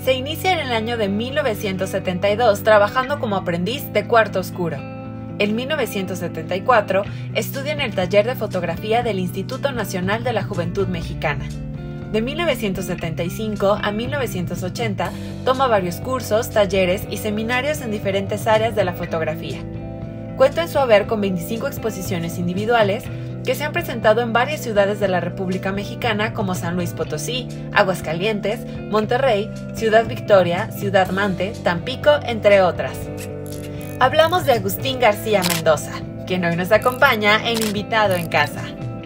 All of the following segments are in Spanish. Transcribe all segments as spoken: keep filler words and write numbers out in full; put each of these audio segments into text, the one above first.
Se inicia en el año de mil novecientos setenta y dos trabajando como aprendiz de cuarto oscuro. En mil novecientos setenta y cuatro estudia en el taller de fotografía del Instituto Nacional de la Juventud Mexicana. De mil novecientos setenta y cinco a mil novecientos ochenta toma varios cursos, talleres y seminarios en diferentes áreas de la fotografía. Cuenta en su haber con veinticinco exposiciones individuales que se han presentado en varias ciudades de la República Mexicana como San Luis Potosí, Aguascalientes, Monterrey, Ciudad Victoria, Ciudad Mante, Tampico, entre otras. Hablamos de Agustín García Mendoza, quien hoy nos acompaña en Invitado en Casa.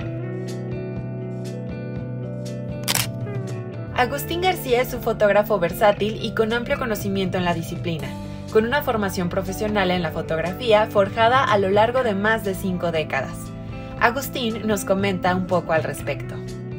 Agustín García es un fotógrafo versátil y con amplio conocimiento en la disciplina, con una formación profesional en la fotografía forjada a lo largo de más de cinco décadas. Agustín nos comenta un poco al respecto.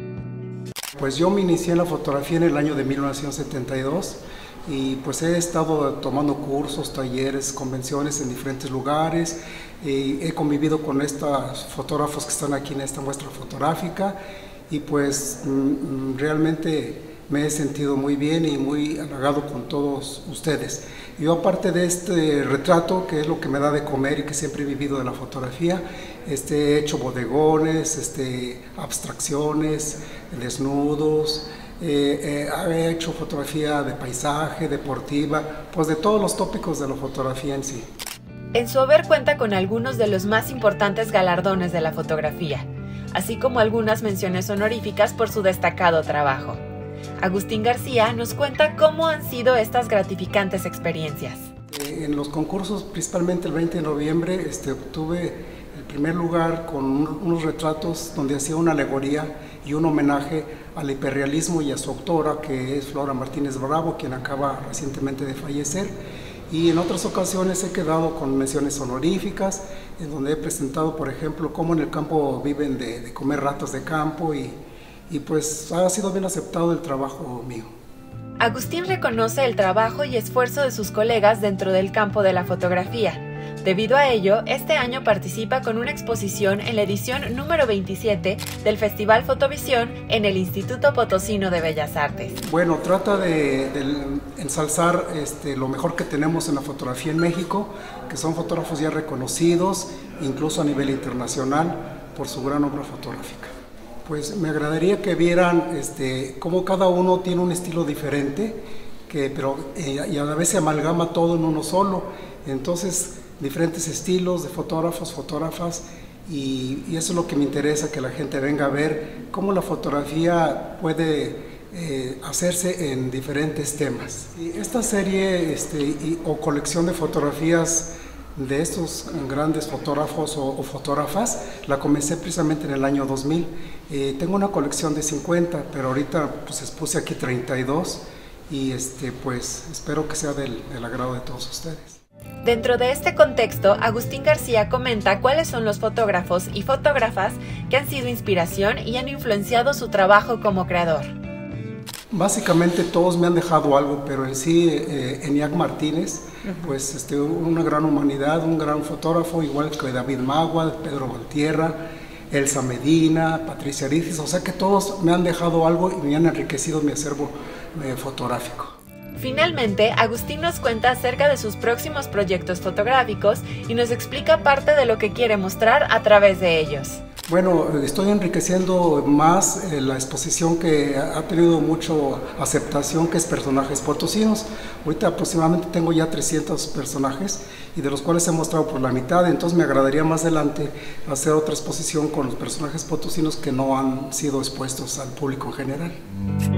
Pues yo me inicié en la fotografía en el año de mil novecientos setenta y dos y pues he estado tomando cursos, talleres, convenciones en diferentes lugares. Y he convivido con estos fotógrafos que están aquí en esta muestra fotográfica y pues mm, realmente me he sentido muy bien y muy halagado con todos ustedes. Yo, aparte de este retrato, que es lo que me da de comer y que siempre he vivido de la fotografía, este, he hecho bodegones, este, abstracciones, desnudos, eh, eh, he hecho fotografía de paisaje, deportiva, pues de todos los tópicos de la fotografía en sí. En su haber cuenta con algunos de los más importantes galardones de la fotografía, así como algunas menciones honoríficas por su destacado trabajo. Agustín García nos cuenta cómo han sido estas gratificantes experiencias. En los concursos, principalmente el veinte de noviembre, este, obtuve el primer lugar con unos retratos donde hacía una alegoría y un homenaje al hiperrealismo y a su autora, que es Flora Martínez Bravo, quien acaba recientemente de fallecer. Y en otras ocasiones he quedado con menciones honoríficas, en donde he presentado, por ejemplo, cómo en el campo viven de, de comer ratas de campo y y pues ha sido bien aceptado el trabajo mío. Agustín reconoce el trabajo y esfuerzo de sus colegas dentro del campo de la fotografía. Debido a ello, este año participa con una exposición en la edición número veintisiete del Festival Fotovisión en el Instituto Potosino de Bellas Artes. Bueno, trata de, de ensalzar este, lo mejor que tenemos en la fotografía en México, que son fotógrafos ya reconocidos, incluso a nivel internacional, por su gran obra fotográfica. Pues me agradaría que vieran este, cómo cada uno tiene un estilo diferente, que, pero eh, y a la vez se amalgama todo en uno solo. Entonces, diferentes estilos de fotógrafos, fotógrafas, y, y eso es lo que me interesa, que la gente venga a ver cómo la fotografía puede eh, hacerse en diferentes temas. Y esta serie este, y, o colección de fotografías de estos grandes fotógrafos o, o fotógrafas, la comencé precisamente en el año dos mil. Eh, tengo una colección de cincuenta, pero ahorita pues expuse aquí treinta y dos y este, pues espero que sea del, del agrado de todos ustedes. Dentro de este contexto, Agustín García comenta cuáles son los fotógrafos y fotógrafas que han sido inspiración y han influenciado su trabajo como creador. Básicamente todos me han dejado algo, pero en sí eh, Eniac Martínez, pues este, una gran humanidad, un gran fotógrafo, igual que David Magua, Pedro Valtierra, Elsa Medina, Patricia Aritis, o sea que todos me han dejado algo y me han enriquecido mi acervo eh, fotográfico. Finalmente, Agustín nos cuenta acerca de sus próximos proyectos fotográficos y nos explica parte de lo que quiere mostrar a través de ellos. Bueno, estoy enriqueciendo más eh, la exposición que ha tenido mucha aceptación, que es personajes potosinos. Ahorita aproximadamente tengo ya trescientos personajes y de los cuales he mostrado por la mitad, entonces me agradaría más adelante hacer otra exposición con los personajes potosinos que no han sido expuestos al público en general.